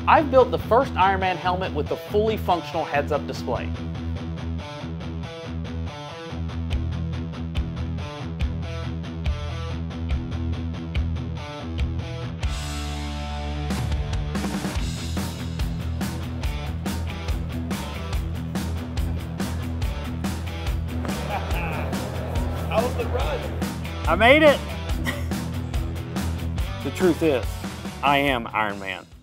I've built the first Iron Man helmet with the fully functional heads-up display. How was the run? I made it! The truth is, I am Iron Man.